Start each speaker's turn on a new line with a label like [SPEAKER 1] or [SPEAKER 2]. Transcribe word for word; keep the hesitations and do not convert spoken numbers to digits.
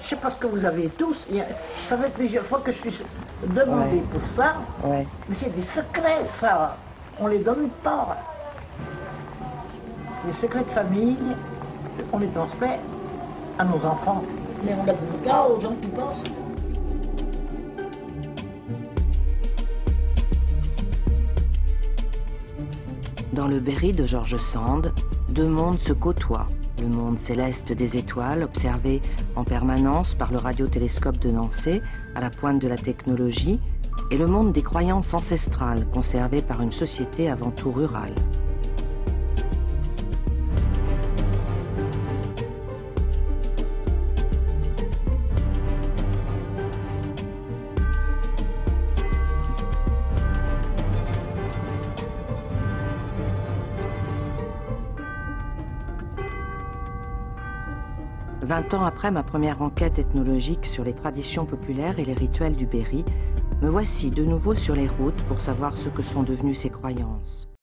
[SPEAKER 1] je sais pas ce que vous avez tous. Il y a, ça fait plusieurs fois que je suis demandé
[SPEAKER 2] Ouais.
[SPEAKER 1] pour ça.
[SPEAKER 2] Ouais.
[SPEAKER 1] Mais c'est des secrets, ça. On les donne pas. C'est des secrets de famille. On les transmet à nos enfants. Mais on ne les donne pas aux gens qui pensent.
[SPEAKER 2] Dans le Berry de George Sand, deux mondes se côtoient. Le monde céleste des étoiles, observé en permanence par le radiotélescope de Nancy, à la pointe de la technologie, et le monde des croyances ancestrales, conservé par une société avant tout rurale. Vingt ans après ma première enquête ethnologique sur les traditions populaires et les rituels du Berry, me voici de nouveau sur les routes pour savoir ce que sont devenues ces croyances.